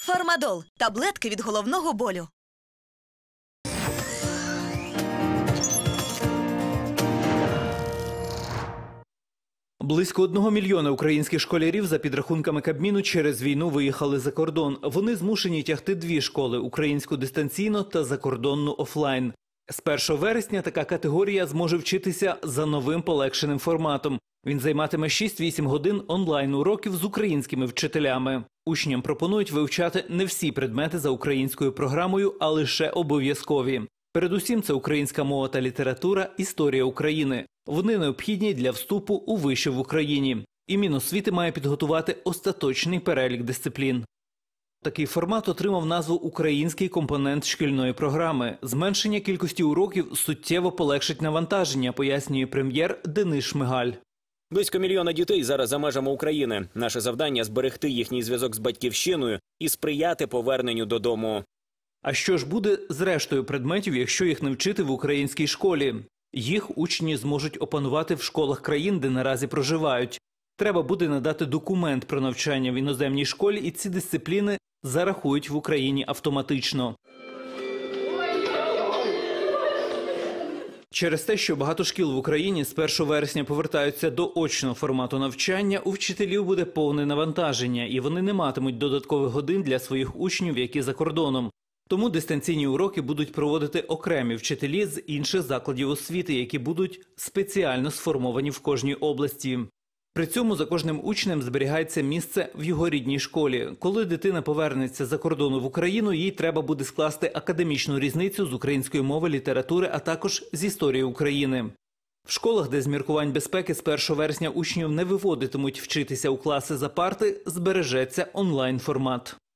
Фармадол – таблетки від головного болю. Близько 1 мільйона українських школярів, за підрахунками Кабміну, через війну виїхали за кордон. Вони змушені тягти 2 школи – українську дистанційно та закордонну офлайн. З 1 вересня така категорія зможе вчитися за новим полегшеним форматом. Він займатиме 6-8 годин онлайн-уроків з українськими вчителями. Учням пропонують вивчати не всі предмети за українською програмою, а лише обов'язкові. Передусім це українська мова та література, історія України. Вони необхідні для вступу у виші в Україні. І Міносвіти має підготувати остаточний перелік дисциплін. Такий формат отримав назву «Український компонент шкільної програми». Зменшення кількості уроків суттєво полегшить навантаження, пояснює прем'єр Денис Шмигаль. Близько 1 мільйона дітей зараз за межами України. Наше завдання – зберегти їхній зв'язок з батьківщиною і сприяти поверненню додому. А що ж буде з рештою предметів, якщо їх не вчити в українській школі? Їх учні зможуть опанувати в школах країн, де наразі проживають. Треба буде надати документ про навчання в іноземній школі, і ці дисципліни зарахують в Україні автоматично. Через те, що багато шкіл в Україні з 1 вересня повертаються до очного формату навчання, у вчителів буде повне навантаження, і вони не матимуть додаткових годин для своїх учнів, які за кордоном. Тому дистанційні уроки будуть проводити окремі вчителі з інших закладів освіти, які будуть спеціально сформовані в кожній області. При цьому за кожним учнем зберігається місце в його рідній школі. Коли дитина повернеться за кордону в Україну, їй треба буде скласти академічну різницю з української мови, літератури, а також з історії України. В школах, де з міркувань безпеки з 1 вересня учнів не виводитимуть вчитися у класи за парти, збережеться онлайн-формат.